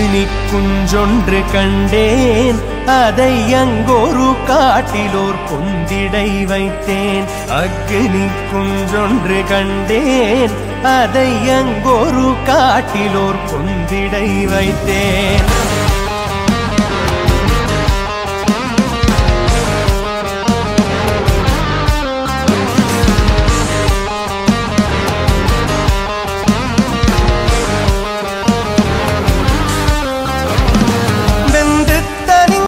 அக்னி குஞ்சொன்று கண்டேன் அதை அங்கொரு காட்டிலோர் பொந்திடை வைத்தேன் அக்னி குஞ்சொன்று கண்டேன் அதை அங்கொரு காட்டிலோர் பொந்திடை வைத்தேன்